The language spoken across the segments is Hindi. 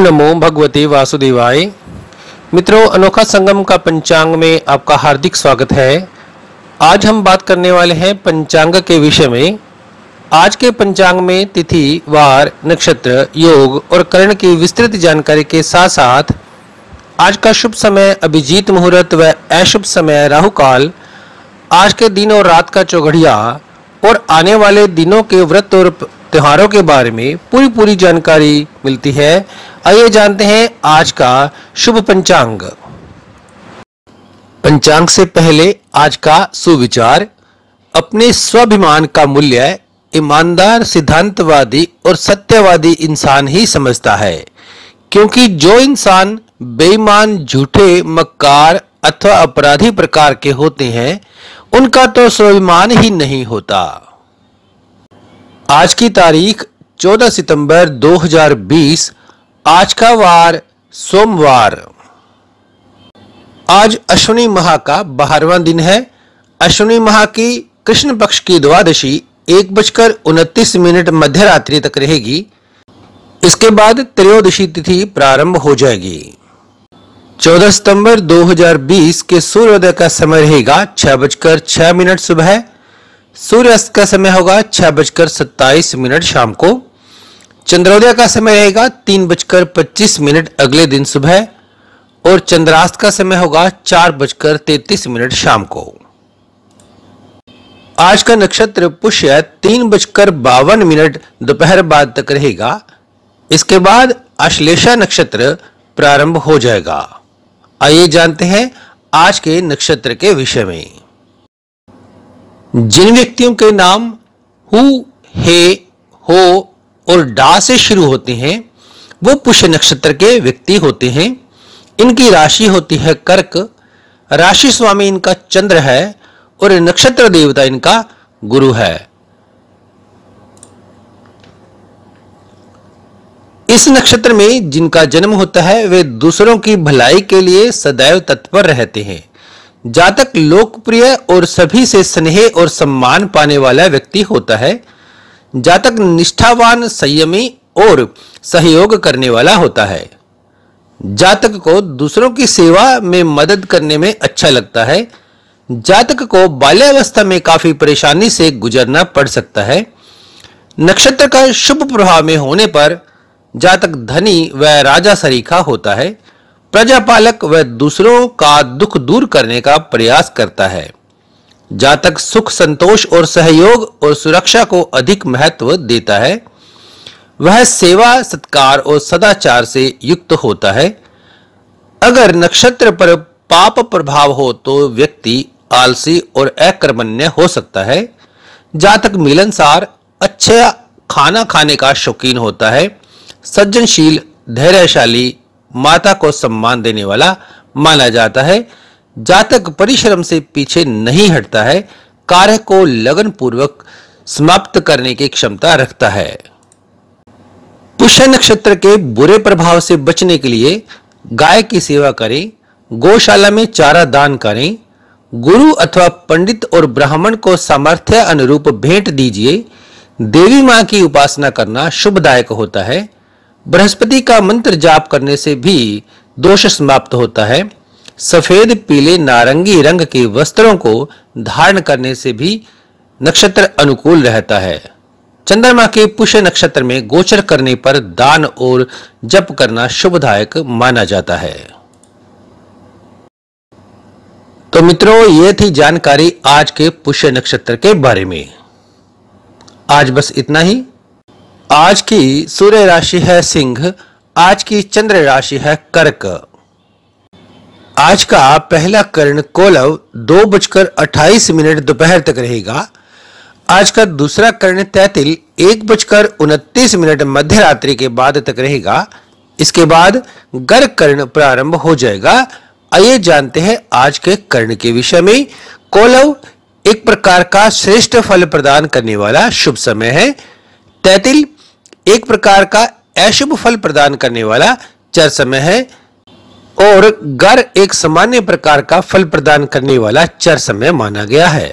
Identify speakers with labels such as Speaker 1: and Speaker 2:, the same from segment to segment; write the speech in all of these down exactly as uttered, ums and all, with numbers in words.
Speaker 1: नमो भगवते वासुदेवाय। मित्रों, अनोखा संगम का पंचांग में आपका हार्दिक स्वागत है। आज हम बात करने वाले हैं पंचांग के विषय में। आज के पंचांग में तिथि, वार, नक्षत्र, योग और करण की विस्तृत जानकारी के साथ साथ आज का शुभ समय अभिजीत मुहूर्त व अशुभ समय राहु काल, आज के दिन और रात का चौघड़िया और आने वाले दिनों के व्रत और त्योहारों के बारे में पूरी पूरी जानकारी मिलती है। आइए जानते हैं आज का शुभ पंचांग। पंचांग से पहले आज का सुविचार। अपने स्वाभिमान का मूल्य ईमानदार, सिद्धांतवादी और सत्यवादी इंसान ही समझता है, क्योंकि जो इंसान बेईमान, झूठे, मक्कार अथवा अपराधी प्रकार के होते हैं उनका तो स्वाभिमान ही नहीं होता। आज की तारीख चौदह सितंबर दो हज़ार बीस। आज का वार सोमवार। आज अश्विनी माह का बारहवां दिन है। अश्विनी माह की कृष्ण पक्ष की द्वादशी एक बजकर उनतीस मिनट मध्य रात्रि तक रहेगी। इसके बाद त्रयोदशी तिथि प्रारंभ हो जाएगी। चौदह सितंबर दो हज़ार बीस के सूर्योदय का समय रहेगा छह बजकर छह मिनट सुबह। सूर्यास्त का समय होगा छह बजकर सत्ताईस मिनट शाम को। चंद्रोदय का समय रहेगा तीन बजकर पच्चीस मिनट अगले दिन सुबह और चंद्रास्त का समय होगा चार बजकर तैतीस मिनट शाम को। आज का नक्षत्र पुष्य तीन बजकर बावन मिनट दोपहर बाद तक रहेगा। इसके बाद आश्लेषा नक्षत्र प्रारंभ हो जाएगा। आइए जानते हैं आज के नक्षत्र के विषय में। जिन व्यक्तियों के नाम हु, हे, हो और डा से शुरू होते हैं वो पुष्य नक्षत्र के व्यक्ति होते हैं। इनकी राशि होती है कर्क। राशि स्वामी इनका चंद्र है और नक्षत्र देवता इनका गुरु है। इस नक्षत्र में जिनका जन्म होता है वे दूसरों की भलाई के लिए सदैव तत्पर रहते हैं। जातक लोकप्रिय और सभी से स्नेह और सम्मान पाने वाला व्यक्ति होता है। जातक निष्ठावान, संयमी और सहयोग करने वाला होता है। जातक को दूसरों की सेवा में मदद करने में अच्छा लगता है। जातक को बाल्यावस्था में काफी परेशानी से गुजरना पड़ सकता है। नक्षत्र का शुभ प्रभाव में होने पर जातक धनी व राजा सरीखा होता है। प्रजापालक व दूसरों का दुख दूर करने का प्रयास करता है। जातक सुख, संतोष और सहयोग और सुरक्षा को अधिक महत्व देता है। वह सेवा, सत्कार और सदाचार से युक्त होता है। अगर नक्षत्र पर पाप प्रभाव हो तो व्यक्ति आलसी और अकर्मण्य हो सकता है। जातक मिलनसार, अच्छा खाना खाने का शौकीन होता है। सज्जनशील, धैर्यशाली, माता को सम्मान देने वाला माना जाता है। जातक परिश्रम से पीछे नहीं हटता है। कार्य को लगन पूर्वक समाप्त करने की क्षमता रखता है। पुष्य नक्षत्र के बुरे प्रभाव से बचने के लिए गाय की सेवा करें, गौशाला में चारा दान करें, गुरु अथवा पंडित और ब्राह्मण को सामर्थ्य अनुरूप भेंट दीजिए। देवी मां की उपासना करना शुभदायक होता है। बृहस्पति का मंत्र जाप करने से भी दोष समाप्त होता है। सफेद, पीले, नारंगी रंग के वस्त्रों को धारण करने से भी नक्षत्र अनुकूल रहता है। चंद्रमा के पुष्य नक्षत्र में गोचर करने पर दान और जप करना शुभदायक माना जाता है। तो मित्रों, ये थी जानकारी आज के पुष्य नक्षत्र के बारे में। आज बस इतना ही। आज की सूर्य राशि है सिंह। आज की चंद्र राशि है कर्क। आज का पहला कर्ण कोलव दो बजकर अट्ठाईस मिनट दोपहर तक रहेगा। आज का दूसरा कर्ण तैतिल एक बजकर उनतीस मिनट मध्य रात्रि के बाद तक रहेगा। इसके बाद गर्क कर्ण प्रारंभ हो जाएगा। आइए जानते हैं आज के कर्ण के विषय में। कोलव एक प्रकार का श्रेष्ठ फल प्रदान करने वाला शुभ समय है। तैतिल एक प्रकार का अशुभ फल प्रदान करने वाला चर समय है और गर एक सामान्य प्रकार का फल प्रदान करने वाला चर समय माना गया है।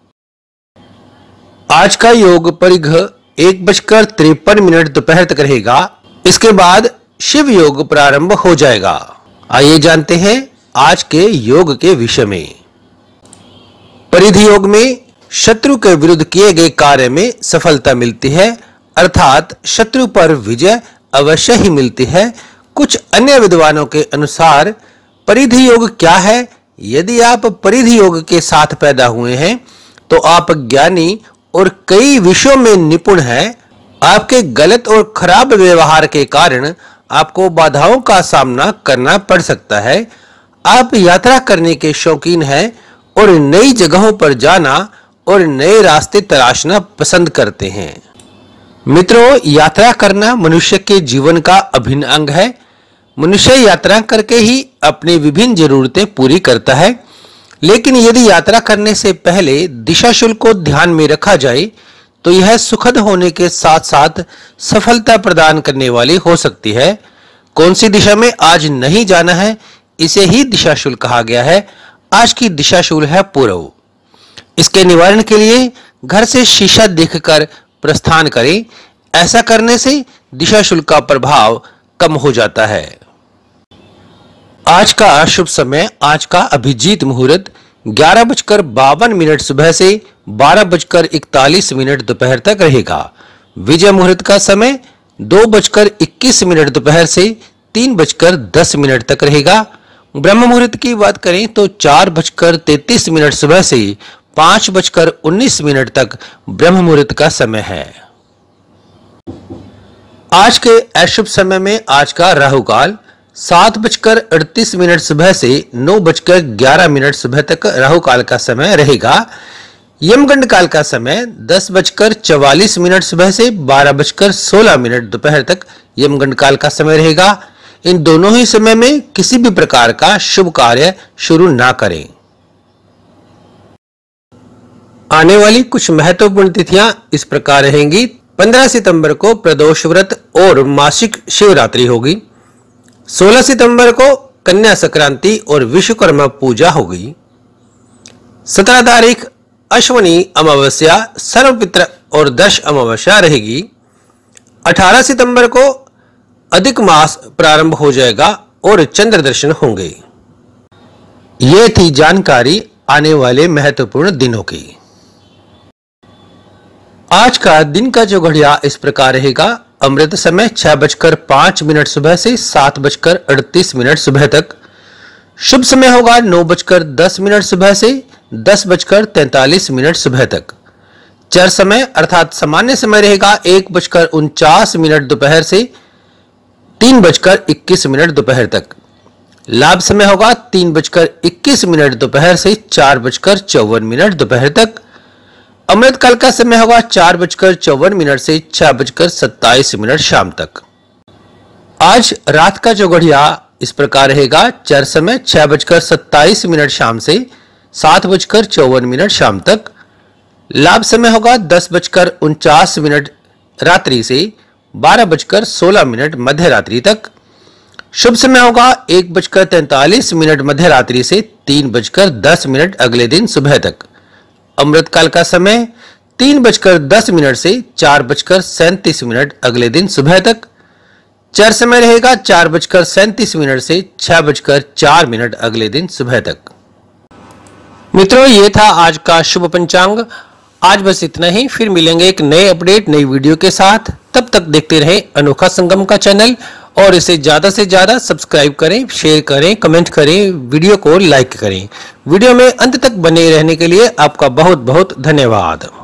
Speaker 1: आज का योग परिघ एक बजकर तिरपन मिनट दोपहर तक रहेगा। इसके बाद शिव योग प्रारंभ हो जाएगा। आइए जानते हैं आज के योग के विषय में। परिधि योग में शत्रु के विरुद्ध किए गए कार्य में सफलता मिलती है, अर्थात शत्रु पर विजय अवश्य ही मिलती है। कुछ अन्य विद्वानों के अनुसार परिधि योग क्या है? यदि आप परिधि योग के साथ पैदा हुए हैं तो आप ज्ञानी और कई विषयों में निपुण हैं। आपके गलत और खराब व्यवहार के कारण आपको बाधाओं का सामना करना पड़ सकता है। आप यात्रा करने के शौकीन हैं और नई जगहों पर जाना और नए रास्ते तलाशना पसंद करते हैं। मित्रों, यात्रा करना मनुष्य के जीवन का अभिन्न अंग है। मनुष्य यात्रा करके ही अपनी विभिन्न जरूरतें पूरी करता है, लेकिन यदि यात्रा करने से पहले दिशा शुल्क को ध्यान में रखा जाए तो यह सुखद होने के साथ साथ सफलता प्रदान करने वाली हो सकती है। कौन सी दिशा में आज नहीं जाना है, इसे ही दिशा शुल्क कहा गया है। आज की दिशा शुल्क है पूर्व। इसके निवारण के लिए घर से शीशा देखकर प्रस्थान करें। ऐसा करने से दिशा शुल्क का प्रभाव कम हो जाता है। आज का शुभ समय, आज का अभिजीत मुहूर्त ग्यारह बजकर बावन मिनट सुबह से बारह बजकर इकतालीस मिनट दोपहर तक रहेगा। विजय मुहूर्त का समय दो बजकर इक्कीस मिनट दोपहर से तीन बजकर दस मिनट तक रहेगा। ब्रह्म मुहूर्त की बात करें तो चार बजकर तैतीस मिनट सुबह से पांच बजकर उन्नीस मिनट तक ब्रह्म मुहूर्त का समय है। आज के अशुभ समय में आज का राहु काल सात बजकर अड़तीस मिनट सुबह से नौ बजकर ग्यारह मिनट सुबह तक राहु काल का समय रहेगा। यमगंड काल का समय दस बजकर चवालीस मिनट सुबह से बारह बजकर सोलह मिनट दोपहर तक यमगंड काल का समय रहेगा। इन दोनों ही समय में किसी भी प्रकार का शुभ कार्य शुरू ना करें। आने वाली कुछ महत्वपूर्ण तिथियां इस प्रकार रहेंगी। पंद्रह सितंबर को प्रदोष व्रत और मासिक शिवरात्रि होगी। सोलह सितंबर को कन्या संक्रांति और विश्वकर्मा पूजा होगी। सत्रह तारीख अश्वनी अमावस्या, सर्वपित्र और दश अमावस्या रहेगी। अठारह सितंबर को अधिक मास प्रारंभ हो जाएगा और चंद्र दर्शन होंगे। ये थी जानकारी आने वाले महत्वपूर्ण दिनों की। आज का दिन का जो घड़िया इस प्रकार रहेगा। अमृत समय छह बजकर पांच मिनट सुबह से सात बजकर अड़तीस मिनट सुबह तक। शुभ समय होगा नौ बजकर दस मिनट सुबह से दस बजकर तैतालीस मिनट सुबह तक। चर समय अर्थात सामान्य समय रहेगा एक बजकर उनचास मिनट दोपहर से तीन बजकर इक्कीस मिनट दोपहर तक। लाभ समय होगा तीन बजकर इक्कीस मिनट दोपहर से चार बजकर चौवन मिनट दोपहर तक। अमृत काल का समय होगा चार बजकर चौवन मिनट से छह बजकर सत्ताईस मिनट शाम तक। आज रात का जो घड़िया इस प्रकार रहेगा। चर समय छह बजकर सत्ताईस मिनट शाम से सात बजकर चौवन मिनट शाम तक। लाभ समय होगा दस बजकर उनचास मिनट रात्रि से बारह बजकर सोलह मिनट मध्य रात्रि तक। शुभ समय होगा एक बजकर तैतालीस मिनट मध्य रात्रि से तीन बजकर दस मिनट अगले दिन सुबह तक। अमृत काल का समय तीन बजकर दस मिनट से चार बजकर सैंतीस मिनट अगले दिन सुबह तक। चर समय रहेगा चार बजकर सैंतीस मिनट से छह बजकर चार मिनट अगले दिन सुबह तक। मित्रों, ये था आज का शुभ पंचांग। आज बस इतना ही। फिर मिलेंगे एक नए अपडेट नई वीडियो के साथ। तब तक देखते रहें अनोखा संगम का चैनल और इसे ज्यादा से ज्यादा सब्सक्राइब करें, शेयर करें, कमेंट करें, वीडियो को लाइक करें। वीडियो में अंत तक बने रहने के लिए आपका बहुत बहुत धन्यवाद।